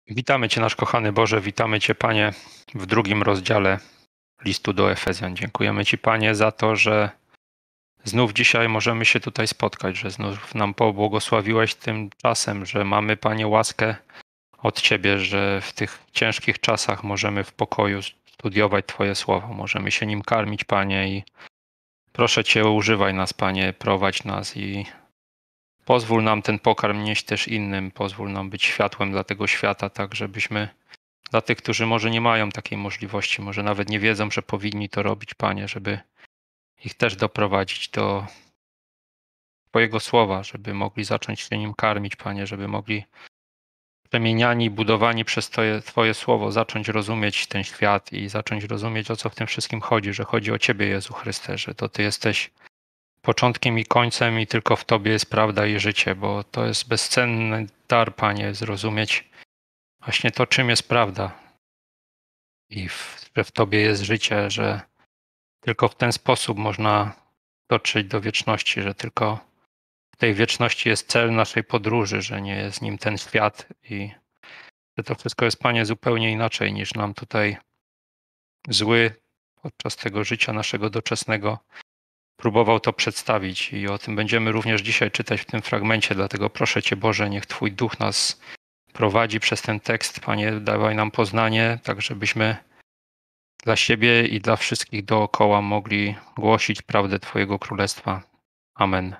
Witamy Cię, nasz kochany Boże, witamy Cię, Panie, w drugim rozdziale listu do Efezjan. Dziękujemy Ci, Panie, za to, że znów dzisiaj możemy się tutaj spotkać, że znów nam pobłogosławiłeś tym czasem, że mamy, Panie, łaskę od Ciebie, że w tych ciężkich czasach możemy w pokoju studiować Twoje słowo, możemy się nim karmić, Panie, i proszę Cię, używaj nas, Panie, prowadź nas i pozwól nam ten pokarm nieść też innym, pozwól nam być światłem dla tego świata, tak żebyśmy dla tych, którzy może nie mają takiej możliwości, może nawet nie wiedzą, że powinni to robić, Panie, żeby ich też doprowadzić do Twojego słowa, żeby mogli zacząć się nim karmić, Panie, żeby mogli przemieniani, budowani przez Twoje słowo zacząć rozumieć ten świat i zacząć rozumieć, o co w tym wszystkim chodzi, że chodzi o Ciebie, Jezu Chryste, że to Ty jesteś początkiem i końcem i tylko w Tobie jest prawda i życie, bo to jest bezcenny dar, Panie, zrozumieć właśnie to, czym jest prawda i że w Tobie jest życie, że tylko w ten sposób można dotrzeć do wieczności, że tylko w tej wieczności jest cel naszej podróży, że nie jest nim ten świat i że to wszystko jest, Panie, zupełnie inaczej niż nam tutaj zły podczas tego życia naszego doczesnego próbował to przedstawić i o tym będziemy również dzisiaj czytać w tym fragmencie, dlatego proszę Cię, Boże, niech Twój Duch nas prowadzi przez ten tekst, Panie, dawaj nam poznanie, tak żebyśmy dla siebie i dla wszystkich dookoła mogli głosić prawdę Twojego Królestwa. Amen.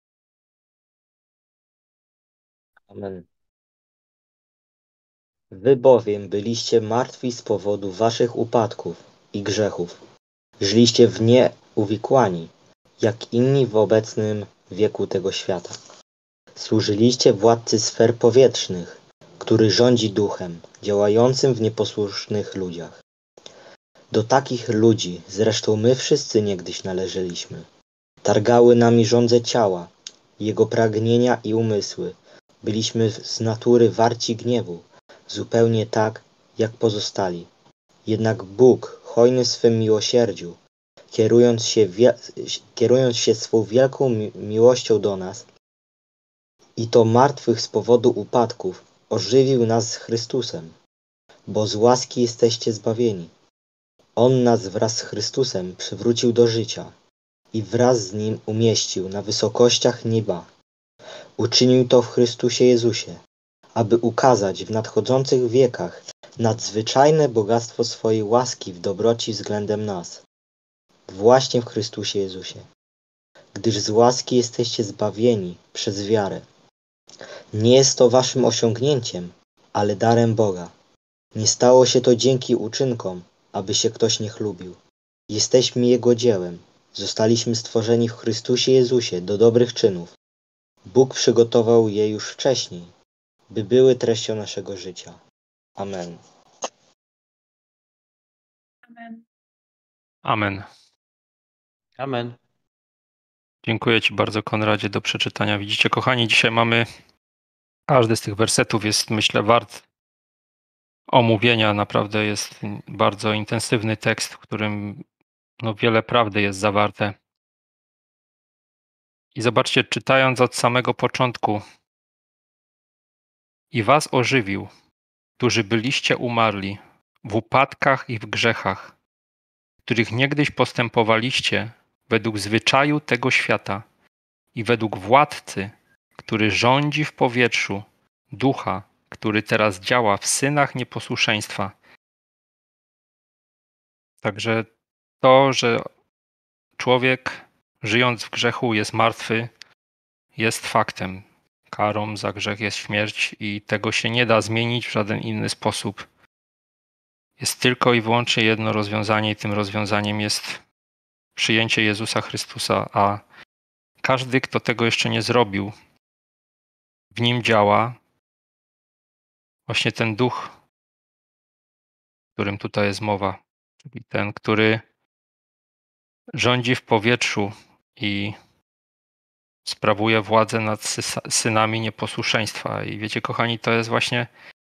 Amen. Wy bowiem byliście martwi z powodu waszych upadków i grzechów. Żyliście w nie uwikłani, jak inni w obecnym wieku tego świata. Służyliście władcy sfer powietrznych, który rządzi duchem, działającym w nieposłusznych ludziach. Do takich ludzi zresztą my wszyscy niegdyś należeliśmy. Targały nami żądze ciała, jego pragnienia i umysły. Byliśmy z natury warci gniewu, zupełnie tak, jak pozostali. Jednak Bóg, hojny w swym miłosierdziu, kierując się swą wielką miłością do nas, i to martwych z powodu upadków, ożywił nas z Chrystusem, bo z łaski jesteście zbawieni. On nas wraz z Chrystusem przywrócił do życia i wraz z Nim umieścił na wysokościach nieba. Uczynił to w Chrystusie Jezusie, aby ukazać w nadchodzących wiekach nadzwyczajne bogactwo swojej łaski w dobroci względem nas, właśnie w Chrystusie Jezusie. Gdyż z łaski jesteście zbawieni przez wiarę. Nie jest to waszym osiągnięciem, ale darem Boga. Nie stało się to dzięki uczynkom, aby się ktoś nie chlubił. Jesteśmy Jego dziełem. Zostaliśmy stworzeni w Chrystusie Jezusie do dobrych czynów. Bóg przygotował je już wcześniej, by były treścią naszego życia. Amen. Amen. Amen. Amen. Dziękuję Ci bardzo, Konradzie, do przeczytania. Widzicie, kochani, dzisiaj mamy, każdy z tych wersetów jest, myślę, wart omówienia. Naprawdę jest bardzo intensywny tekst, w którym wiele prawdy jest zawarte. I zobaczcie, czytając od samego początku, i was ożywił, którzy byliście umarli w upadkach i w grzechach, w których niegdyś postępowaliście według zwyczaju tego świata i według władcy, który rządzi w powietrzu, ducha, który teraz działa w synach nieposłuszeństwa. Także to, że człowiek żyjąc w grzechu jest martwy, jest faktem. Karą za grzech jest śmierć i tego się nie da zmienić w żaden inny sposób. Jest tylko i wyłącznie jedno rozwiązanie i tym rozwiązaniem jest przyjęcie Jezusa Chrystusa, a każdy, kto tego jeszcze nie zrobił, w nim działa właśnie ten duch, o którym tutaj jest mowa, czyli ten, który rządzi w powietrzu i sprawuje władzę nad synami nieposłuszeństwa. I wiecie, kochani, to jest właśnie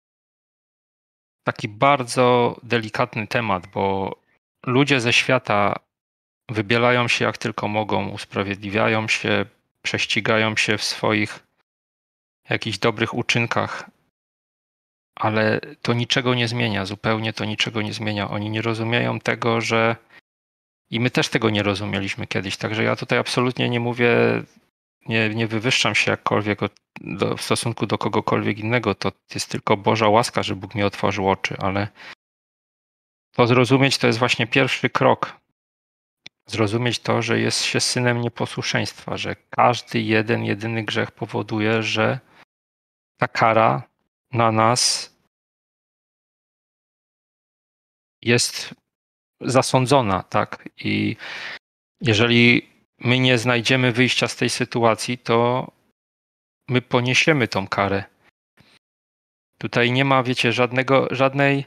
taki bardzo delikatny temat, bo ludzie ze świata wybielają się jak tylko mogą, usprawiedliwiają się, prześcigają się w swoich jakichś dobrych uczynkach. ale to niczego nie zmienia, zupełnie to niczego nie zmienia. Oni nie rozumieją tego, że i my też tego nie rozumieliśmy kiedyś, także ja tutaj absolutnie nie mówię, nie wywyższam się jakkolwiek w stosunku do kogokolwiek innego, to jest tylko Boża łaska, że Bóg mi otworzył oczy, ale to zrozumieć to jest właśnie pierwszy krok. Zrozumieć to, że jest się synem nieposłuszeństwa, że każdy jedyny grzech powoduje, że ta kara na nas jest zasądzona, tak? I jeżeli my nie znajdziemy wyjścia z tej sytuacji, to my poniesiemy tą karę. Tutaj nie ma, wiecie, żadnej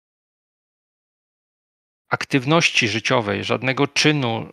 aktywności życiowej, żadnego czynu,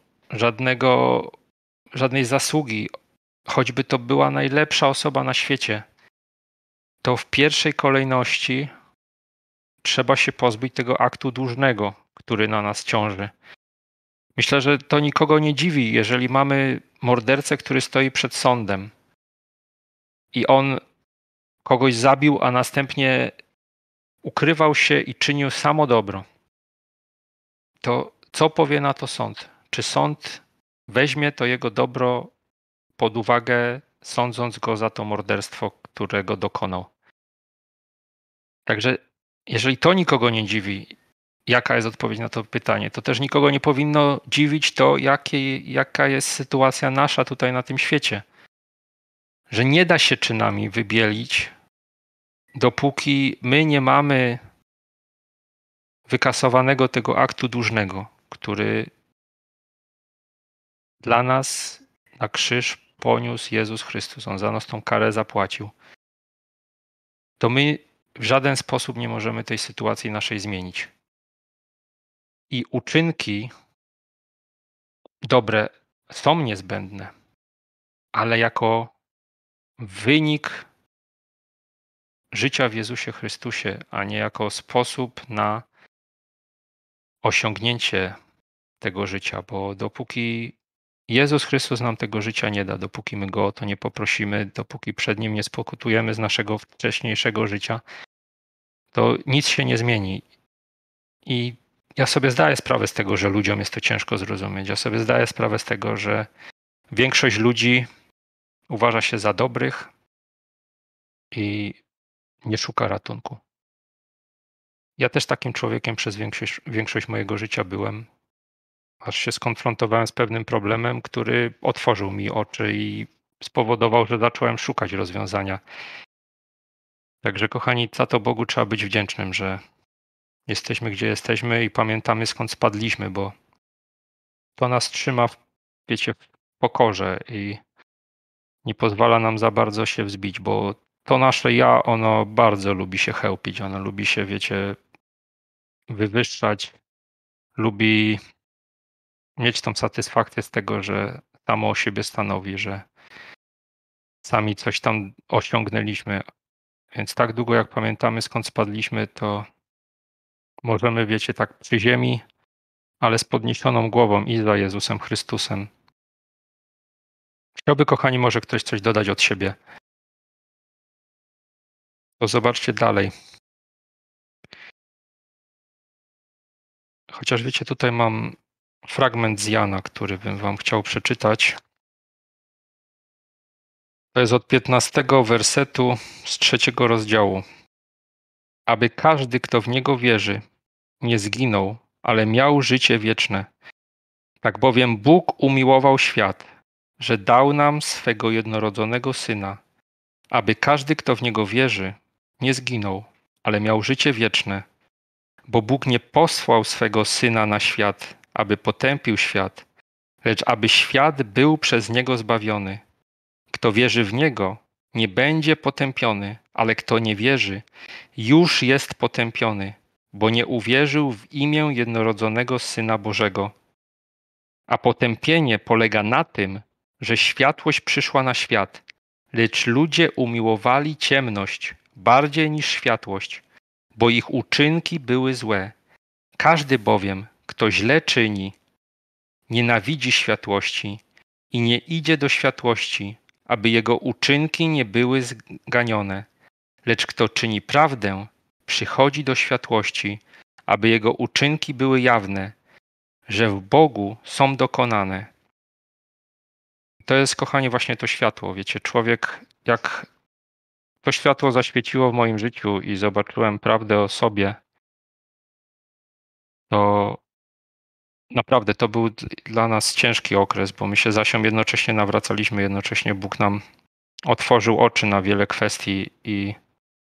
żadnej zasługi, choćby to była najlepsza osoba na świecie, to w pierwszej kolejności trzeba się pozbyć tego aktu dłużnego, który na nas ciąży. Myślę, że to nikogo nie dziwi, jeżeli mamy mordercę, który stoi przed sądem i on kogoś zabił, a następnie ukrywał się i czynił samo dobro. To co powie na to sąd? Czy sąd weźmie to jego dobro pod uwagę, sądząc go za to morderstwo, którego dokonał? Także jeżeli to nikogo nie dziwi, jaka jest odpowiedź na to pytanie, to też nikogo nie powinno dziwić to, jaka jest sytuacja nasza tutaj na tym świecie. Że nie da się czynami wybielić, dopóki my nie mamy wykasowanego tego aktu dłużnego, który dla nas na krzyż poniósł Jezus Chrystus. On za nas tą karę zapłacił. To my w żaden sposób nie możemy tej sytuacji naszej zmienić. I uczynki dobre są niezbędne, ale jako wynik życia w Jezusie Chrystusie, a nie jako sposób na osiągnięcie tego życia, bo dopóki Jezus Chrystus nam tego życia nie da, dopóki my Go o to nie poprosimy, dopóki przed Nim nie spokutujemy z naszego wcześniejszego życia, to nic się nie zmieni. I ja sobie zdaję sprawę z tego, że ludziom jest to ciężko zrozumieć. Ja sobie zdaję sprawę z tego, że większość ludzi uważa się za dobrych i nie szuka ratunku. Ja też takim człowiekiem przez większość mojego życia byłem, aż się skonfrontowałem z pewnym problemem, który otworzył mi oczy i spowodował, że zacząłem szukać rozwiązania. Także kochani, za to Bogu trzeba być wdzięcznym, że jesteśmy gdzie jesteśmy i pamiętamy skąd spadliśmy, bo to nas trzyma, wiecie, w pokorze i nie pozwala nam za bardzo się wzbić, bo to nasze ja, ono bardzo lubi się chełpić, ono lubi się, wiecie, wywyższać, lubi mieć tą satysfakcję z tego, że samo o siebie stanowi, że sami coś tam osiągnęliśmy. Więc tak długo jak pamiętamy skąd spadliśmy, to możemy, wiecie, tak przy ziemi, ale z podniesioną głową i za Jezusem Chrystusem. Chciałby, kochani, może ktoś coś dodać od siebie. To zobaczcie dalej. Chociaż wiecie, tutaj mam fragment z Jana, który bym wam chciał przeczytać. To jest od 15 wersetu z 3 rozdziału. Aby każdy, kto w Niego wierzy, nie zginął, ale miał życie wieczne. Tak bowiem Bóg umiłował świat, że dał nam swego jednorodzonego Syna, aby każdy, kto w Niego wierzy, nie zginął, ale miał życie wieczne. Bo Bóg nie posłał swego Syna na świat, aby potępił świat, lecz aby świat był przez Niego zbawiony. Kto wierzy w Niego, nie będzie potępiony, ale kto nie wierzy, już jest potępiony, bo nie uwierzył w imię jednorodzonego Syna Bożego. A potępienie polega na tym, że światłość przyszła na świat, lecz ludzie umiłowali ciemność bardziej niż światłość, bo ich uczynki były złe. Każdy bowiem, kto źle czyni, nienawidzi światłości i nie idzie do światłości, aby jego uczynki nie były zganione. Lecz kto czyni prawdę, przychodzi do światłości, aby jego uczynki były jawne, że w Bogu są dokonane. To jest, kochani, właśnie to światło. Wiecie, człowiek, jak to światło zaświeciło w moim życiu i zobaczyłem prawdę o sobie, to naprawdę to był dla nas ciężki okres, bo my się z Asią jednocześnie nawracaliśmy, jednocześnie Bóg nam otworzył oczy na wiele kwestii i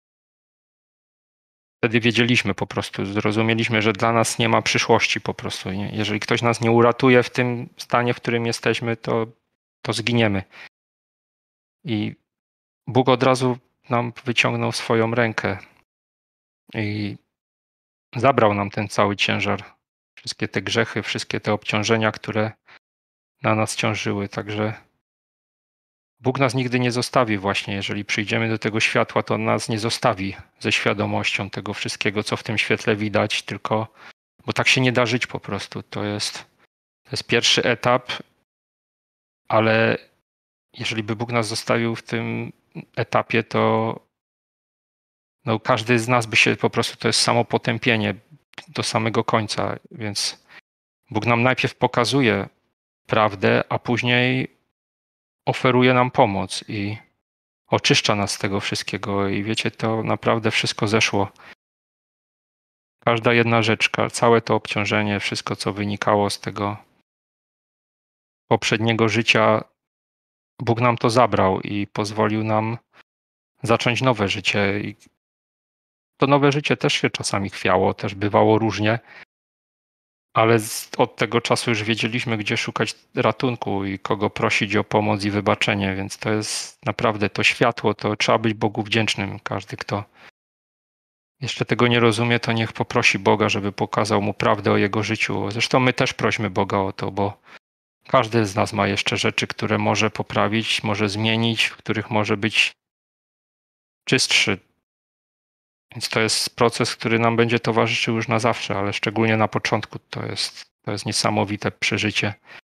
wtedy wiedzieliśmy po prostu, zrozumieliśmy, że dla nas nie ma przyszłości po prostu. Nie? Jeżeli ktoś nas nie uratuje w tym stanie, w którym jesteśmy, to zginiemy. I Bóg od razu nam wyciągnął swoją rękę i zabrał nam ten cały ciężar, wszystkie te grzechy, wszystkie te obciążenia, które na nas ciążyły. Także Bóg nas nigdy nie zostawi właśnie. Jeżeli przyjdziemy do tego światła, to On nas nie zostawi ze świadomością tego wszystkiego, co w tym świetle widać, tylko bo tak się nie da żyć po prostu. To jest pierwszy etap, ale jeżeli by Bóg nas zostawił w tym etapie, to no, każdy z nas by się po prostu, to jest samo potępienie do samego końca, więc Bóg nam najpierw pokazuje prawdę, a później oferuje nam pomoc i oczyszcza nas z tego wszystkiego i wiecie, to naprawdę wszystko zeszło. Każda jedna rzecz, całe to obciążenie, wszystko co wynikało z tego poprzedniego życia, Bóg nam to zabrał i pozwolił nam zacząć nowe życie. I to nowe życie też się czasami chwiało, też bywało różnie, ale od tego czasu już wiedzieliśmy, gdzie szukać ratunku i kogo prosić o pomoc i wybaczenie, więc to jest naprawdę to światło, to trzeba być Bogu wdzięcznym. Każdy, kto jeszcze tego nie rozumie, to niech poprosi Boga, żeby pokazał mu prawdę o jego życiu. Zresztą my też prośmy Boga o to, bo każdy z nas ma jeszcze rzeczy, które może poprawić, może zmienić, w których może być czystszy. Więc to jest proces, który nam będzie towarzyszył już na zawsze, ale szczególnie na początku to jest niesamowite przeżycie.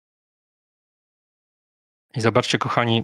I zobaczcie, kochani,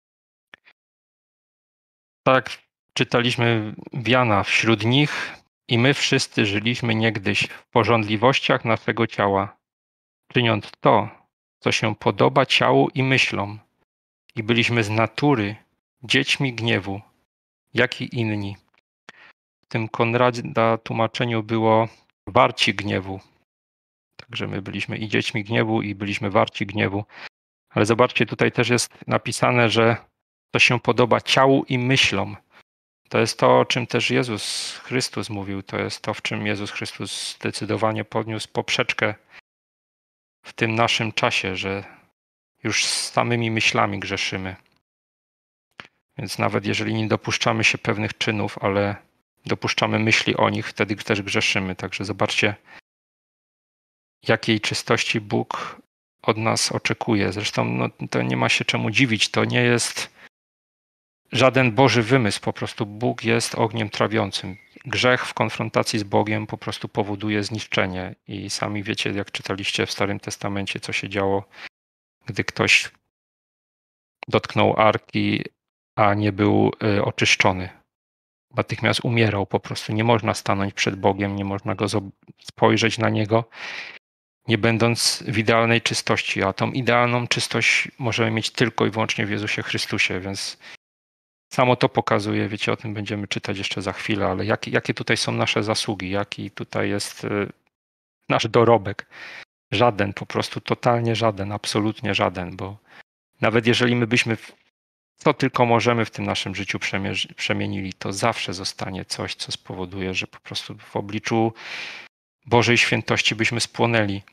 tak czytaliśmy w Jana, wśród nich i my wszyscy żyliśmy niegdyś w pożądliwościach naszego ciała, czyniąc to, co się podoba ciału i myślom. I byliśmy z natury dziećmi gniewu, jak i inni. W tym Konrada tłumaczeniu było warci gniewu. Także my byliśmy i dziećmi gniewu, i byliśmy warci gniewu. Ale zobaczcie, tutaj też jest napisane, że to się podoba ciału i myślom. To jest to, o czym też Jezus Chrystus mówił. To jest to, w czym Jezus Chrystus zdecydowanie podniósł poprzeczkę w tym naszym czasie, że już z samymi myślami grzeszymy. Więc nawet jeżeli nie dopuszczamy się pewnych czynów, ale dopuszczamy myśli o nich, wtedy też grzeszymy. Także zobaczcie, jakiej czystości Bóg od nas oczekuje. Zresztą no, to nie ma się czemu dziwić. To nie jest żaden Boży wymysł. Po prostu Bóg jest ogniem trawiącym. Grzech w konfrontacji z Bogiem po prostu powoduje zniszczenie. I sami wiecie, jak czytaliście w Starym Testamencie, co się działo, gdy ktoś dotknął arki, a nie był oczyszczony. Natychmiast umierał po prostu. Nie można stanąć przed Bogiem, nie można go spojrzeć na Niego, nie będąc w idealnej czystości. A tą idealną czystość możemy mieć tylko i wyłącznie w Jezusie Chrystusie, więc samo to pokazuje, wiecie, o tym będziemy czytać jeszcze za chwilę, ale jakie tutaj są nasze zasługi, jaki tutaj jest nasz dorobek. Żaden, po prostu totalnie żaden, absolutnie żaden, bo nawet jeżeli my byśmy co tylko możemy w tym naszym życiu przemienili, to zawsze zostanie coś, co spowoduje, że po prostu w obliczu Bożej świętości byśmy spłonęli.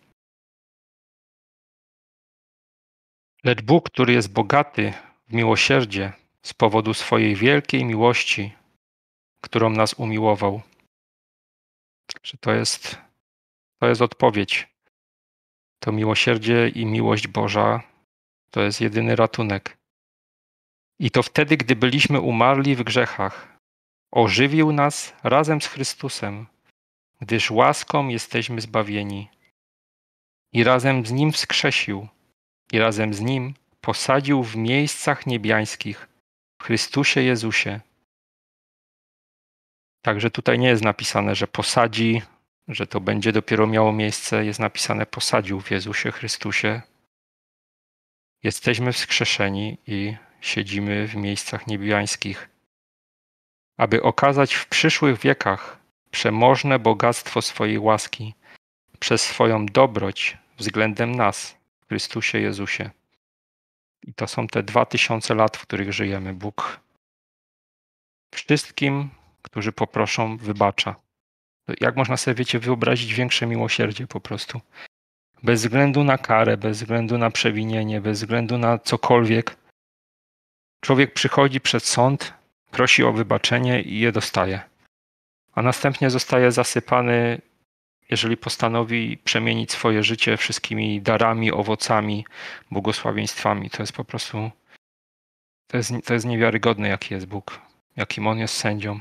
Lecz Bóg, który jest bogaty w miłosierdzie z powodu swojej wielkiej miłości, którą nas umiłował. Że to jest odpowiedź. To miłosierdzie i miłość Boża to jest jedyny ratunek. I to wtedy, gdy byliśmy umarli w grzechach, ożywił nas razem z Chrystusem, gdyż łaską jesteśmy zbawieni. I razem z Nim wskrzesił, i razem z Nim posadził w miejscach niebiańskich, w Chrystusie Jezusie. Także tutaj nie jest napisane, że posadzi, że to będzie dopiero miało miejsce. Jest napisane posadził w Jezusie Chrystusie. Jesteśmy wskrzeszeni i siedzimy w miejscach niebiańskich, aby okazać w przyszłych wiekach przemożne bogactwo swojej łaski przez swoją dobroć względem nas w Chrystusie Jezusie. I to są te 2000 lat, w których żyjemy. Bóg wszystkim, którzy poproszą, wybacza. Jak można sobie, wiecie, wyobrazić większe miłosierdzie po prostu? Bez względu na karę, bez względu na przewinienie, bez względu na cokolwiek. Człowiek przychodzi przed sąd, prosi o wybaczenie i je dostaje. A następnie zostaje zasypany, jeżeli postanowi przemienić swoje życie wszystkimi darami, owocami, błogosławieństwami. To jest po prostu, to jest niewiarygodne, jaki jest Bóg, jakim On jest sędzią.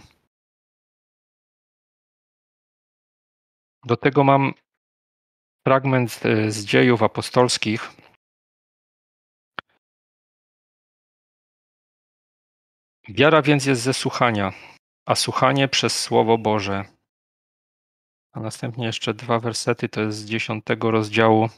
Do tego mam fragment z Dziejów Apostolskich. Wiara więc jest ze słuchania, a słuchanie przez Słowo Boże. A następnie jeszcze 2 wersety, to jest z 10 rozdziału.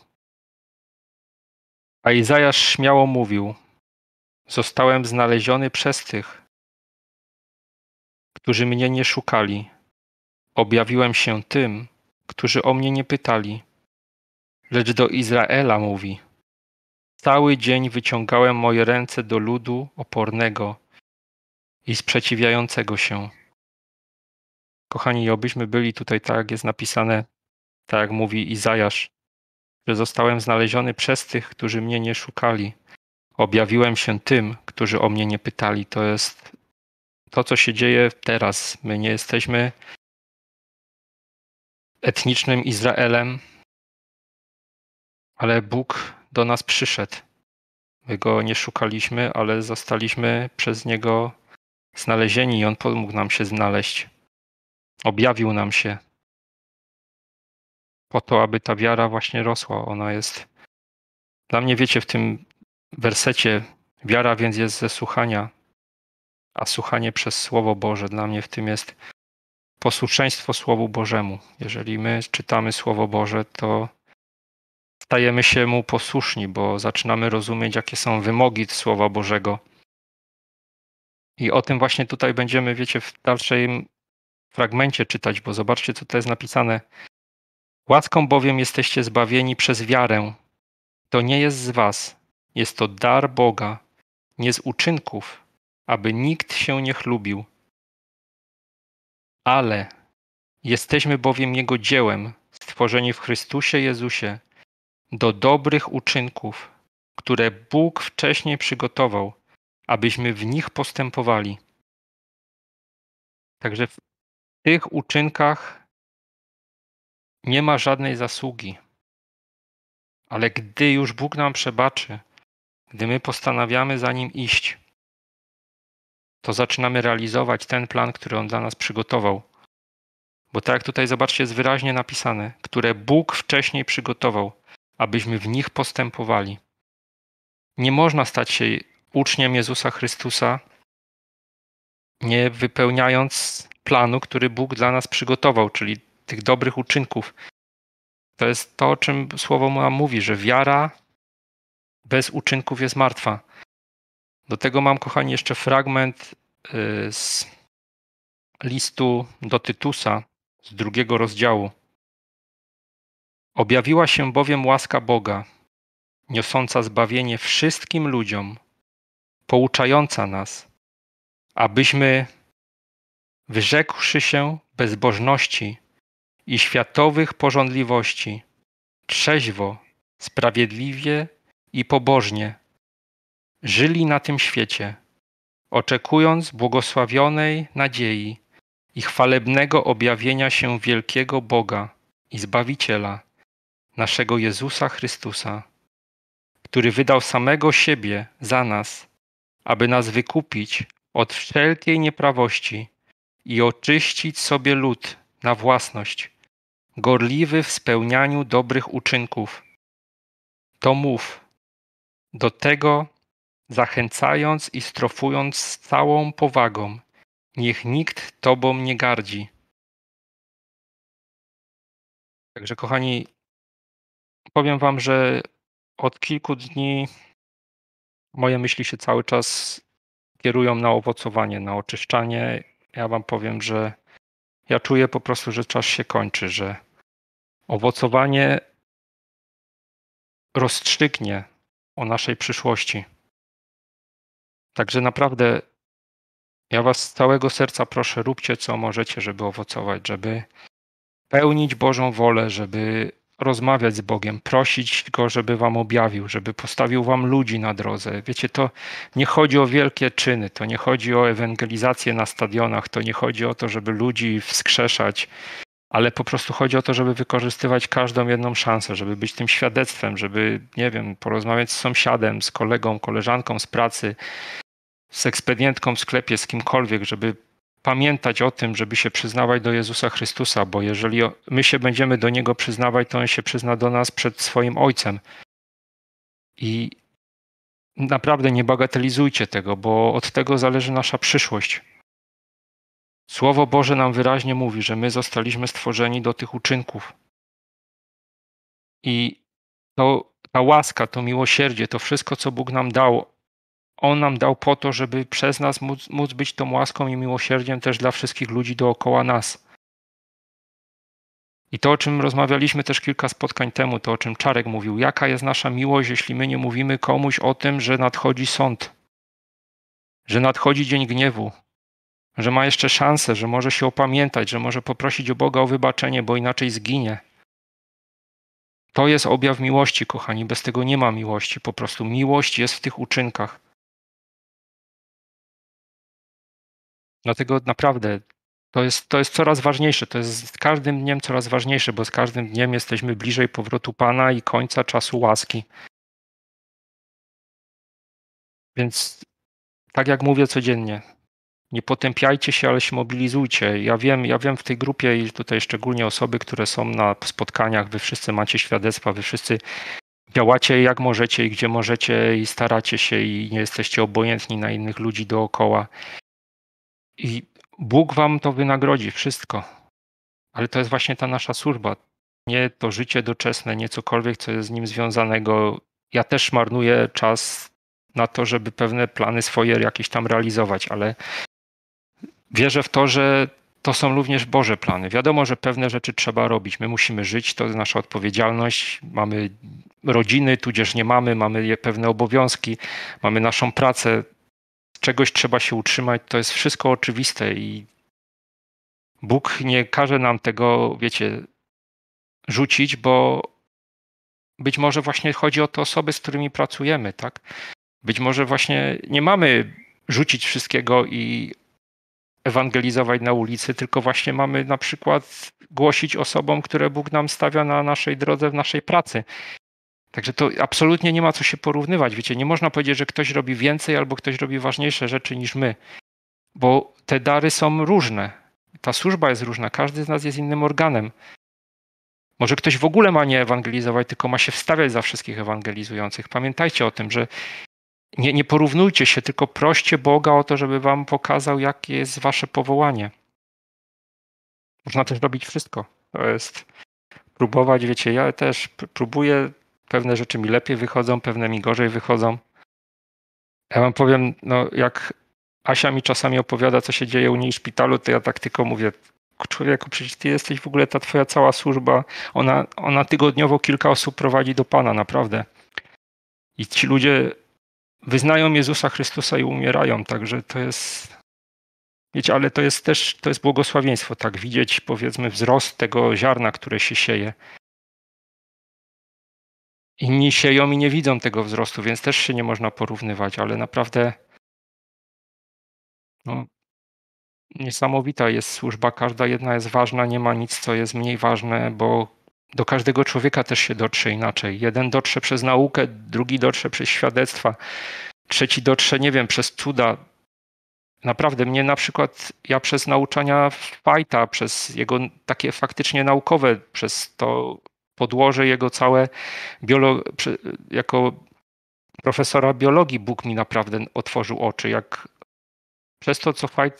A Izajasz śmiało mówił: zostałem znaleziony przez tych, którzy mnie nie szukali. Objawiłem się tym, którzy o mnie nie pytali. Lecz do Izraela mówi: cały dzień wyciągałem moje ręce do ludu opornego i sprzeciwiającego się. Kochani, obyśmy byli tutaj tak, jak jest napisane, tak jak mówi Izajasz, że zostałem znaleziony przez tych, którzy mnie nie szukali. Objawiłem się tym, którzy o mnie nie pytali. To jest to, co się dzieje teraz. My nie jesteśmy etnicznym Izraelem, ale Bóg do nas przyszedł. My Go nie szukaliśmy, ale zostaliśmy przez Niego znalezieni i On pomógł nam się znaleźć. Objawił nam się po to, aby ta wiara właśnie rosła. Ona jest dla mnie, wiecie, w tym wersecie wiara więc jest ze słuchania, a słuchanie przez Słowo Boże. Dla mnie w tym jest posłuszeństwo Słowu Bożemu. Jeżeli my czytamy Słowo Boże, to stajemy się Mu posłuszni, bo zaczynamy rozumieć, jakie są wymogi Słowa Bożego. I o tym właśnie tutaj będziemy, wiecie, w dalszym fragmencie czytać, bo zobaczcie, co to jest napisane. Łaską bowiem jesteście zbawieni przez wiarę. To nie jest z was, jest to dar Boga, nie z uczynków, aby nikt się nie chlubił. Ale jesteśmy bowiem Jego dziełem, stworzeni w Chrystusie Jezusie, do dobrych uczynków, które Bóg wcześniej przygotował, abyśmy w nich postępowali. Także w tych uczynkach nie ma żadnej zasługi. Ale gdy już Bóg nam przebaczy, gdy my postanawiamy za Nim iść, to zaczynamy realizować ten plan, który On dla nas przygotował. Bo tak jak tutaj, zobaczcie, jest wyraźnie napisane, które Bóg wcześniej przygotował, abyśmy w nich postępowali. Nie można stać się uczniem Jezusa Chrystusa, nie wypełniając planu, który Bóg dla nas przygotował, czyli tych dobrych uczynków. To jest to, o czym Słowo nam mówi, że wiara bez uczynków jest martwa. Do tego mam, kochani, jeszcze fragment z listu do Tytusa z 2 rozdziału. Objawiła się bowiem łaska Boga, niosąca zbawienie wszystkim ludziom, pouczająca nas, abyśmy, wyrzekłszy się bezbożności i światowych pożądliwości, trzeźwo, sprawiedliwie i pobożnie żyli na tym świecie, oczekując błogosławionej nadziei i chwalebnego objawienia się wielkiego Boga i Zbawiciela, naszego Jezusa Chrystusa, który wydał samego siebie za nas, aby nas wykupić od wszelkiej nieprawości i oczyścić sobie lud na własność, gorliwy w spełnianiu dobrych uczynków. To mów, do tego zachęcając i strofując z całą powagą Niech nikt Tobą nie gardzi. Także kochani, powiem Wam, że od kilku dni moje myśli się cały czas kierują na owocowanie, na oczyszczanie. Ja Wam powiem, że ja czuję po prostu, że czas się kończy, że owocowanie rozstrzygnie o naszej przyszłości. Także naprawdę ja Was z całego serca proszę, róbcie co możecie, żeby owocować, żeby pełnić Bożą wolę, żeby rozmawiać z Bogiem, prosić Go, żeby Wam objawił, żeby postawił Wam ludzi na drodze. Wiecie, to nie chodzi o wielkie czyny, to nie chodzi o ewangelizację na stadionach, to nie chodzi o to, żeby ludzi wskrzeszać, ale po prostu chodzi o to, żeby wykorzystywać każdą jedną szansę, żeby być tym świadectwem, żeby, nie wiem, porozmawiać z sąsiadem, z kolegą, koleżanką z pracy, z ekspedientką w sklepie, z kimkolwiek, żeby pamiętać o tym, żeby się przyznawać do Jezusa Chrystusa, bo jeżeli my się będziemy do Niego przyznawać, to On się przyzna do nas przed swoim Ojcem. I naprawdę nie bagatelizujcie tego, bo od tego zależy nasza przyszłość. Słowo Boże nam wyraźnie mówi, że my zostaliśmy stworzeni do tych uczynków. I ta łaska, to miłosierdzie, to wszystko, co Bóg nam dał, On nam dał po to, żeby przez nas móc być tą łaską i miłosierdziem też dla wszystkich ludzi dookoła nas. I to, o czym rozmawialiśmy też kilka spotkań temu, to o czym Czarek mówił, jaka jest nasza miłość, jeśli my nie mówimy komuś o tym, że nadchodzi sąd, że nadchodzi dzień gniewu, że ma jeszcze szansę, że może się opamiętać, że może poprosić o Boga o wybaczenie, bo inaczej zginie. To jest objaw miłości, kochani, bez tego nie ma miłości, po prostu miłość jest w tych uczynkach. Dlatego naprawdę to jest coraz ważniejsze, to jest z każdym dniem coraz ważniejsze, bo z każdym dniem jesteśmy bliżej powrotu Pana i końca czasu łaski. Więc tak jak mówię codziennie, nie potępiajcie się, ale się mobilizujcie. Ja wiem w tej grupie i tutaj szczególnie osoby, które są na spotkaniach, wy wszyscy macie świadectwa, wy wszyscy działacie jak możecie i gdzie możecie i staracie się i nie jesteście obojętni na innych ludzi dookoła. I Bóg wam to wynagrodzi, wszystko. Ale to jest właśnie ta nasza służba. Nie to życie doczesne, nie cokolwiek, co jest z nim związanego. Ja też marnuję czas na to, żeby pewne plany swoje jakieś tam realizować, ale wierzę w to, że to są również Boże plany. Wiadomo, że pewne rzeczy trzeba robić. My musimy żyć, to jest nasza odpowiedzialność. Mamy rodziny, tudzież nie mamy, mamy pewne obowiązki, mamy naszą pracę. Z czegoś trzeba się utrzymać. To jest wszystko oczywiste i Bóg nie każe nam tego, wiecie, rzucić, bo być może właśnie chodzi o te osoby, z którymi pracujemy, tak? Być może właśnie nie mamy rzucić wszystkiego i ewangelizować na ulicy, tylko właśnie mamy na przykład głosić osobom, które Bóg nam stawia na naszej drodze, w naszej pracy. Także to absolutnie nie ma co się porównywać. Wiecie, nie można powiedzieć, że ktoś robi więcej albo ktoś robi ważniejsze rzeczy niż my, bo te dary są różne. Ta służba jest różna, każdy z nas jest innym organem. Może ktoś w ogóle ma nie ewangelizować, tylko ma się wstawiać za wszystkich ewangelizujących. Pamiętajcie o tym, że nie porównujcie się, tylko proście Boga o to, żeby wam pokazał, jakie jest wasze powołanie. Można też robić wszystko. To jest próbować, wiecie, ja też próbuję, pewne rzeczy mi lepiej wychodzą, pewne mi gorzej wychodzą. Ja wam powiem, no jak Asia mi czasami opowiada, co się dzieje u niej w szpitalu, to ja tak tylko mówię, człowieku, przecież ty jesteś w ogóle, ta twoja cała służba, ona tygodniowo kilka osób prowadzi do Pana, naprawdę. I ci ludzie wyznają Jezusa Chrystusa i umierają, także to jest, wiecie, ale to jest też, to jest błogosławieństwo, tak, widzieć, powiedzmy, wzrost tego ziarna, które się sieje. Inni sieją i nie widzą tego wzrostu, więc też się nie można porównywać, ale naprawdę no, niesamowita jest służba, każda jedna jest ważna, nie ma nic, co jest mniej ważne, bo do każdego człowieka też się dotrze inaczej. Jeden dotrze przez naukę, drugi dotrze przez świadectwa, trzeci dotrze, nie wiem, przez cuda. Naprawdę mnie na przykład, ja przez nauczania Fajta, przez jego takie faktycznie naukowe, przez to podłoże jego całe, jako profesora biologii Bóg mi naprawdę otworzył oczy, jak przez to, co Fajt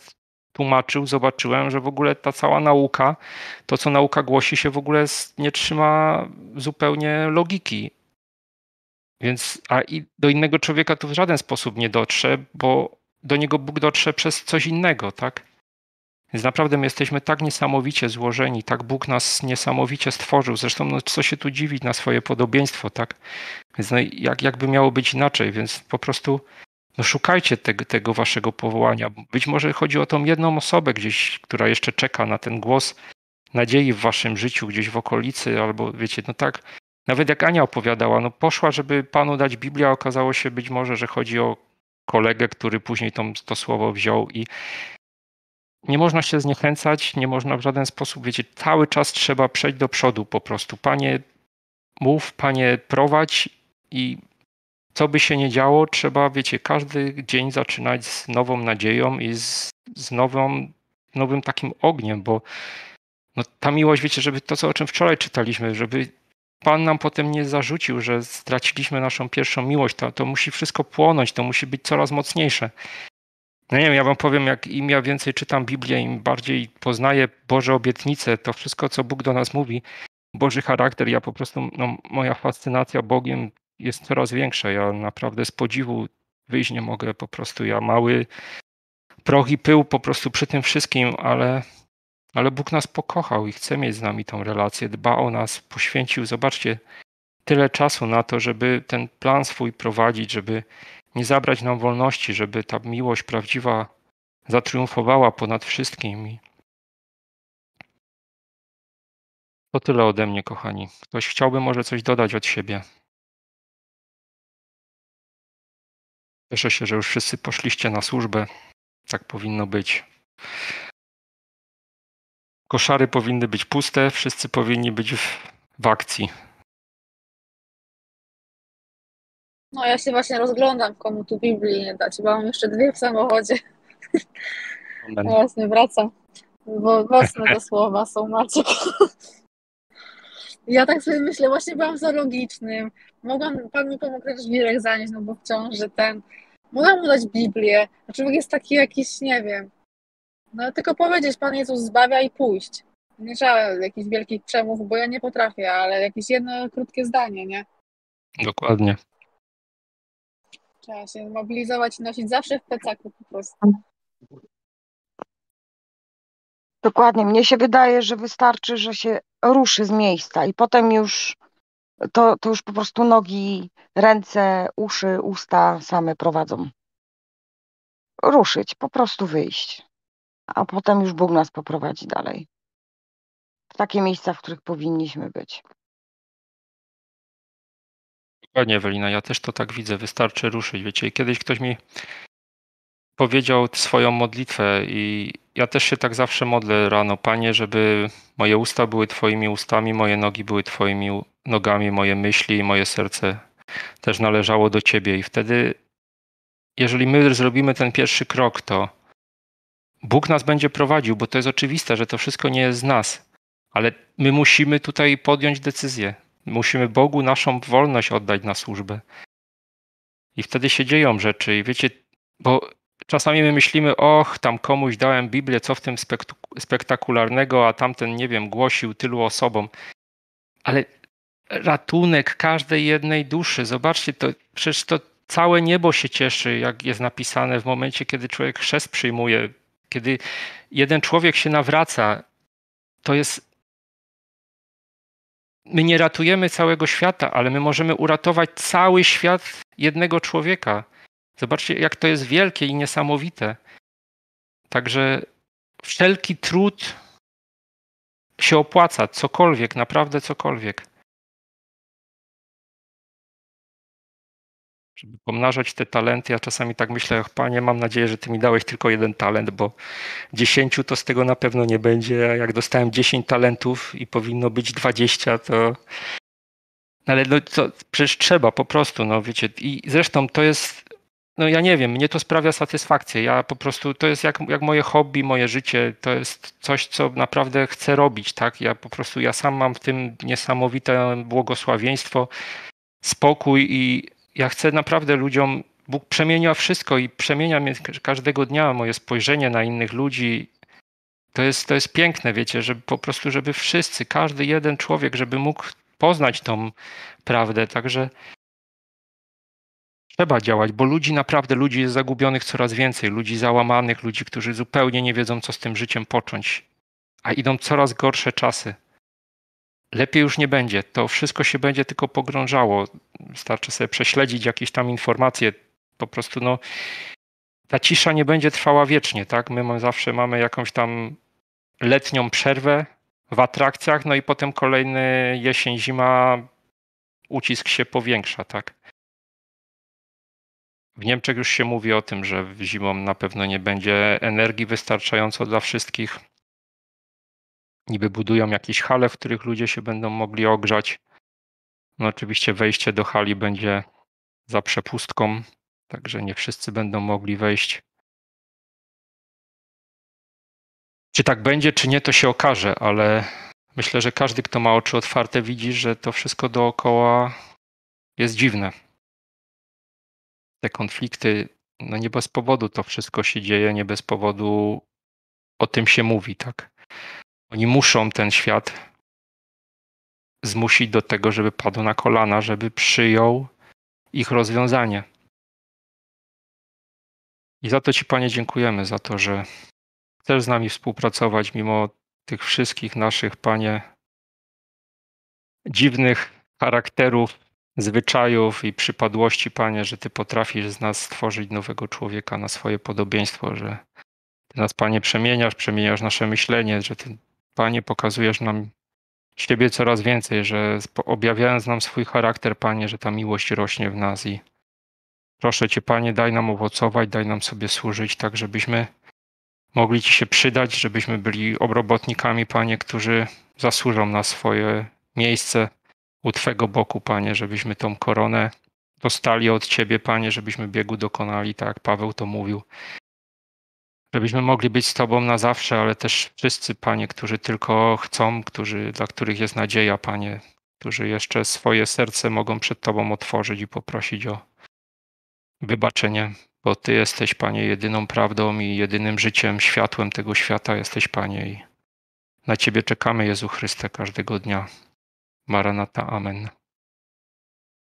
tłumaczył, zobaczyłem, że w ogóle ta cała nauka, to co nauka głosi się w ogóle nie trzyma zupełnie logiki. Więc, i do innego człowieka to w żaden sposób nie dotrze, bo do niego Bóg dotrze przez coś innego, tak? Więc naprawdę my jesteśmy tak niesamowicie złożeni, tak Bóg nas niesamowicie stworzył. Zresztą no, co się tu dziwić na swoje podobieństwo, tak? Więc no, jakby miało być inaczej, więc po prostu no, szukajcie tego waszego powołania. Być może chodzi o tą jedną osobę gdzieś, która jeszcze czeka na ten głos nadziei w waszym życiu, gdzieś w okolicy, albo wiecie, no tak, nawet jak Ania opowiadała, no poszła, żeby Panu dać Biblię, a okazało się być może, że chodzi o kolegę, który później to słowo wziął i nie można się zniechęcać, nie można w żaden sposób, wiecie, cały czas trzeba przejść do przodu po prostu. Panie, mów, Panie, prowadź i co by się nie działo, trzeba, wiecie, każdy dzień zaczynać z nową nadzieją i z nowym takim ogniem, bo no, ta miłość, wiecie, żeby to, o czym wczoraj czytaliśmy, żeby Pan nam potem nie zarzucił, że straciliśmy naszą pierwszą miłość, to musi wszystko płonąć, to musi być coraz mocniejsze. No nie wiem, ja wam powiem, jak im ja więcej czytam Biblię, im bardziej poznaję Boże obietnice, to wszystko, co Bóg do nas mówi, Boży charakter, ja po prostu, no, moja fascynacja Bogiem jest coraz większa. Ja naprawdę z podziwu wyjść nie mogę, po prostu ja mały proch i pył po prostu przy tym wszystkim, ale Bóg nas pokochał i chce mieć z nami tą relację, dba o nas, poświęcił, zobaczcie, tyle czasu na to, żeby ten plan swój prowadzić, żeby nie zabrać nam wolności, żeby ta miłość prawdziwa zatriumfowała ponad wszystkim. To tyle ode mnie, kochani. Ktoś chciałby może coś dodać od siebie? Cieszę się, że już wszyscy poszliście na służbę. Tak powinno być. Koszary powinny być puste, wszyscy powinni być w akcji. No ja się właśnie rozglądam, komu tu Biblii nie dać, bo mam jeszcze 2 w samochodzie. Amen. Właśnie wracam, bo mocne te słowa są, Maciek. Ja tak sobie myślę, właśnie byłam za logicznym. Pan mi pomógł też wirek zanieść, no bo w ciąży mogłam mu dać Biblię. A człowiek jest taki jakiś, nie wiem. No tylko powiedzieć, Pan Jezus zbawia i pójść. Nie trzeba jakichś wielkich przemów, bo ja nie potrafię, ale jakieś jedno krótkie zdanie, nie? Dokładnie. Trzeba się mobilizować i nosić zawsze w plecaku po prostu. Dokładnie. Mnie się wydaje, że wystarczy, że się ruszy z miejsca i potem już to już po prostu nogi, ręce, uszy, usta same prowadzą. Ruszyć, po prostu wyjść. A potem już Bóg nas poprowadzi dalej. W takie miejsca, w których powinniśmy być. Dokładnie, Ewelina, ja też to tak widzę. Wystarczy ruszyć. Wiecie, kiedyś ktoś mi powiedział swoją modlitwę i ja też się tak zawsze modlę rano. Panie, żeby moje usta były Twoimi ustami, moje nogi były Twoimi nogami, moje myśli i moje serce też należało do Ciebie. I wtedy, jeżeli my zrobimy ten pierwszy krok, to Bóg nas będzie prowadził, bo to jest oczywiste, że to wszystko nie jest z nas. Ale my musimy tutaj podjąć decyzję. Musimy Bogu naszą wolność oddać na służbę. I wtedy się dzieją rzeczy. I wiecie, bo czasami my myślimy, tam komuś dałem Biblię, co w tym spektakularnego, a tamten, nie wiem, głosił tylu osobom. Ale ratunek każdej jednej duszy. Zobaczcie, przecież to całe niebo się cieszy, jak jest napisane w momencie, kiedy człowiek chrzest przyjmuje, kiedy jeden człowiek się nawraca. To jest... My nie ratujemy całego świata, ale my możemy uratować cały świat jednego człowieka. Zobaczcie, jak to jest wielkie i niesamowite. Także wszelki trud się opłaca, cokolwiek, naprawdę cokolwiek. Żeby pomnażać te talenty, ja czasami tak myślę, Panie, mam nadzieję, że Ty mi dałeś tylko 1 talent, bo 10 to z tego na pewno nie będzie, a jak dostałem 10 talentów i powinno być 20, to... Ale no to przecież trzeba po prostu, no wiecie, i zresztą to jest, no ja nie wiem, mnie to sprawia satysfakcję, ja po prostu, to jest jak moje hobby, moje życie, to jest coś, co naprawdę chcę robić, tak, ja sam mam w tym niesamowite błogosławieństwo, spokój i ja chcę naprawdę ludziom Bóg przemienia wszystko i przemienia mnie każdego dnia, moje spojrzenie na innych ludzi. To jest piękne, wiecie, że po prostu, żeby wszyscy, każdy jeden człowiek, żeby mógł poznać tą prawdę. Także trzeba działać, bo ludzi jest zagubionych coraz więcej, ludzi załamanych, ludzi, którzy zupełnie nie wiedzą, co z tym życiem począć, a idą coraz gorsze czasy. Lepiej już nie będzie, to wszystko się będzie tylko pogrążało. Wystarczy sobie prześledzić jakieś tam informacje, po prostu ta cisza nie będzie trwała wiecznie, tak? My zawsze mamy jakąś tam letnią przerwę w atrakcjach, no i potem kolejny jesień, zima, ucisk się powiększa, tak? W Niemczech już się mówi o tym, że zimą na pewno nie będzie energii wystarczająco dla wszystkich. Niby budują jakieś hale, w których ludzie się będą mogli ogrzać. No oczywiście wejście do hali będzie za przepustką, także nie wszyscy będą mogli wejść. Czy tak będzie, czy nie, to się okaże, ale myślę, że każdy, kto ma oczy otwarte, widzi, że to wszystko dookoła jest dziwne. Te konflikty, no nie bez powodu to wszystko się dzieje, nie bez powodu o tym się mówi, tak? Oni muszą ten świat zmusić do tego, żeby padł na kolana, żeby przyjął ich rozwiązanie. I za to Ci, Panie, dziękujemy, za to, że chcesz z nami współpracować mimo tych wszystkich naszych, Panie, dziwnych charakterów, zwyczajów i przypadłości, Panie, że Ty potrafisz z nas stworzyć nowego człowieka na swoje podobieństwo, że Ty nas, Panie, przemieniasz nasze myślenie, że Ty, Panie, pokazujesz nam Ciebie coraz więcej, że objawiając nam swój charakter, Panie, że ta miłość rośnie w nas i proszę Cię, Panie, daj nam owocować, daj nam sobie służyć, tak żebyśmy mogli Ci się przydać, żebyśmy byli obrobotnikami, Panie, którzy zasłużą na swoje miejsce u Twego boku, Panie, żebyśmy tą koronę dostali od Ciebie, Panie, żebyśmy biegu dokonali, tak jak Paweł to mówił. Żebyśmy mogli być z Tobą na zawsze, ale też wszyscy, Panie, którzy tylko chcą, dla których jest nadzieja, Panie, którzy jeszcze swoje serce mogą przed Tobą otworzyć i poprosić o wybaczenie, bo Ty jesteś, Panie, jedyną prawdą i jedynym życiem, światłem tego świata jesteś, Panie, i na Ciebie czekamy, Jezu Chryste, każdego dnia. Maranata, amen.